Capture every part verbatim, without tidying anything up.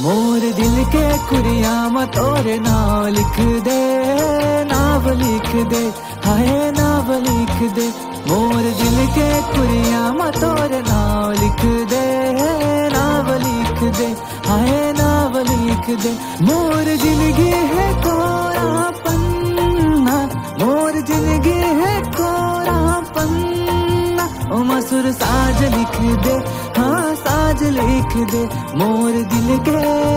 मोर दिल के कुरियामत और नाव लिख दे, नाव लिख दे, हाय नाव लिख दे। मोर दिल के कुरियामत और नाव लिख दे, नाव लिख दे, हाय नाव लिख दे। मोर जिंदगी है कोरा पन्ना, मोर जिंदगी है कोरा पन्ना। ओ मसूर साज लिख दे, हाँ साज लिख दे मोर दिल के।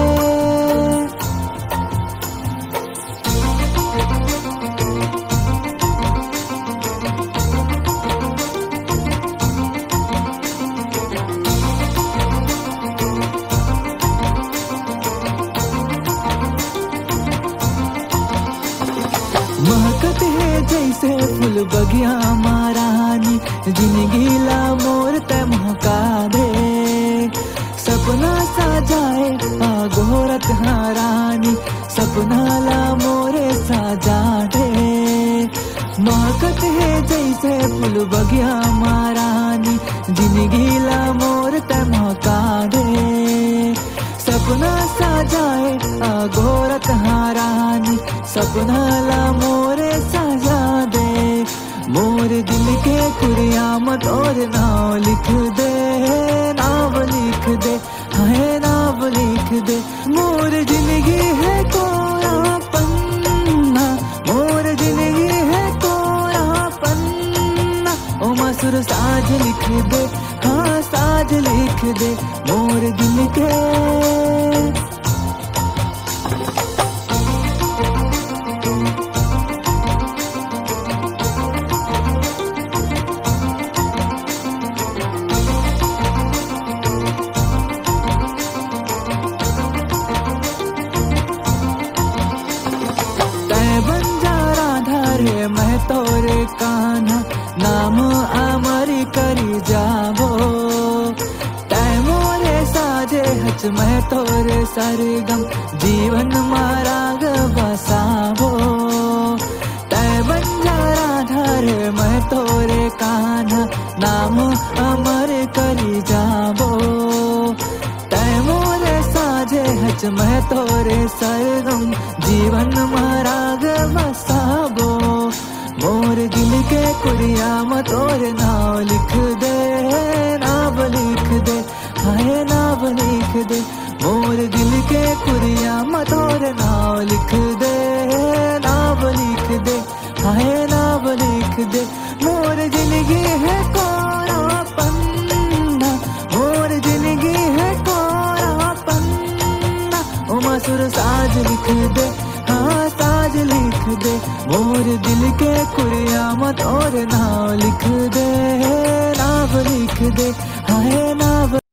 महकत है जैसे फूल बगिया महारानी, जिंदगी ला मोर ते महका दे। सपना सजाए आगोरत हारानी, सपना ला मोरे सजा दे। महकत है जैसे फूल बगिया महारानी, जिंदगी ला मोर ते महका दे। सपना सजाए आगोरत हारानी, सपना ला मोरे सजा दे। मोर दिल के कुरियामत और नाव लिख दे, नाव लिख दे, हाय नाव लिख दे। मोर जिंदगी है कोरा पन्ना, मोर जिंदगी है कोरा पन्ना। ओ मसूर साज लिख दे, हाँ साज लिख दे मोर दिल के। मैं तोरे कान्हा नाम अमर करी जाबो। तै मोरे साजे हच मैं तोरे सरगम, जीवन माराग बसाबो। तै बंजारा धारे मैं तोरे कान्हा नाम अमर करी जाबो। तै मोरे साजे हच मैं तोरे सरगम, जीवन माराग बसाबो। मोर दिल के कुरियामत और नाव लिख दे, नाव लिख दे, हाय नाव लिख दे। मोर दिल के कुरियामत और नाव लिख दे, नाव लिख दे, हाय नाव लिख दे। मोर जिंदगी है कोरा पन्ना, मोर जिंदगी है कोरा पन्ना। ओ मसूर साज लिख दे, हाँ साज लिख दे मोर दिल के कुरियामत और नाव लिख दे, नाव लिख दे, हाय नाव।